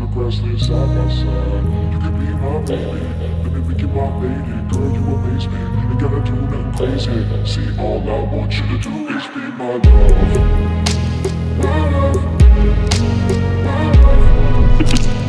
the grass, live side by side. You can be my baby, let me make you my lady. Girl, you amaze me, ain't gotta do nothing crazy. See, all I want you to do is be my love. My love, my love.